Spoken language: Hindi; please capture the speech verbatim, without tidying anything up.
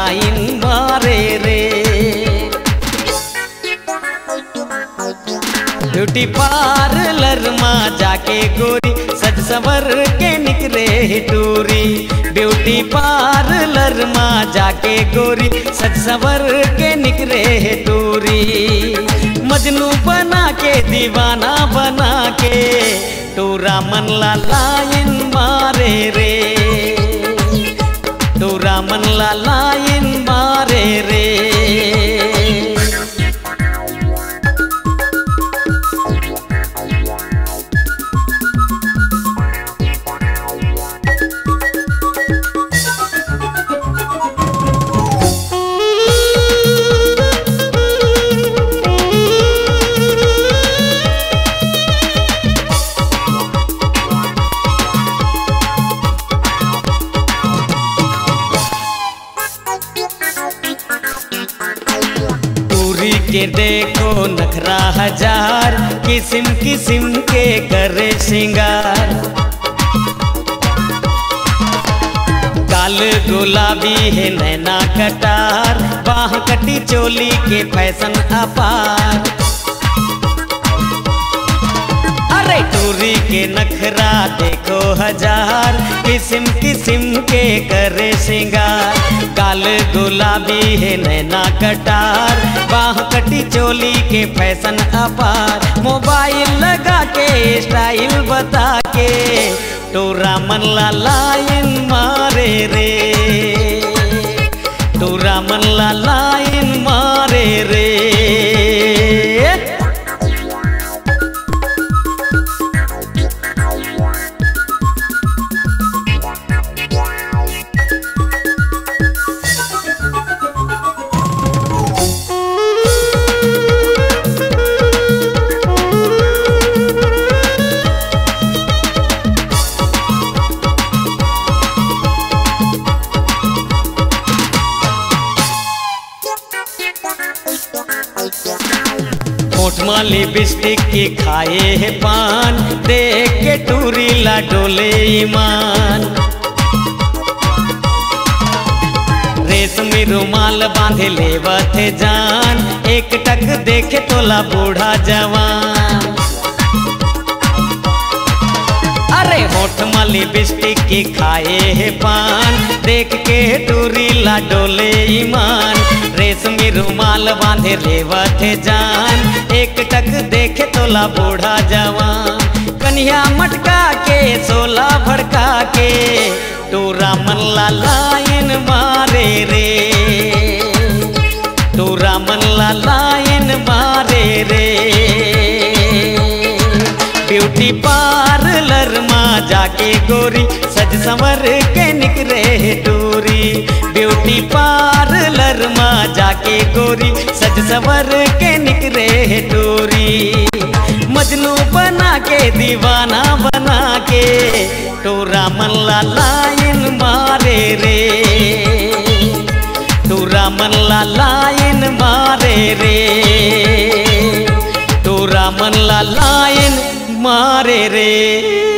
लाइन मारे रे। ब्यूटी पार्लर में जाके गोरी सज सवर के निकले टूरी। ब्यूटी पार्लर में जाके गोरी सज सवर के निकले टूरी। मजनू बना के दीवाना बना के टूरा मन ला लाइन मारे रे। टूरा मन ला लाइन मारे रे। के देखो नखरा हजार किस्म किस्म के करे श्रृंगार। काल गुलाबी है नैना कटार बाह कटी चोली के फैशन अपार। अरे टूरी के नखरा देखो हजार किस्म किस्म के करे श्रृंगार। काल गुलाबी है नैना कटार बाह कटी चोली के फैशन अपार। मोबाइल लगा के स्टाइल बता के टूरा मन ला लाइन मारे रे। टूरा मन ला लाइन मारे रे। होठ में लिपस्टिक की खाए है पान देख के टूरी ला डोले ईमान। रेशमी रुमाल बांधे लेवत है जान एक टक देखे तोला बूढ़ा जवान। अरे होठ में लिपस्टिक की खाए है पान देख के टूरी ला डोले ईमान। रेशमी रुमाल बांधे लेवत है जान एक टक देखे तोला बूढ़ा जवान। कन्या मटका के सोला भड़का के टूरा मन ला लाइन मारे रे। टूरा मन ला लाइन मारे रे। ब्यूटी पार्लर में जाके गोरी सज संवर के निकले टूरी। ब्यूटी पार्लर में जाके गोरी सज संवर के निकले टूरी। मजनू बना के दीवाना बना के टूरा मन ला लाइन मारे रे। टूरा मन ला लाइन मारे रे। टूरा मन ला लाइन मारे रे।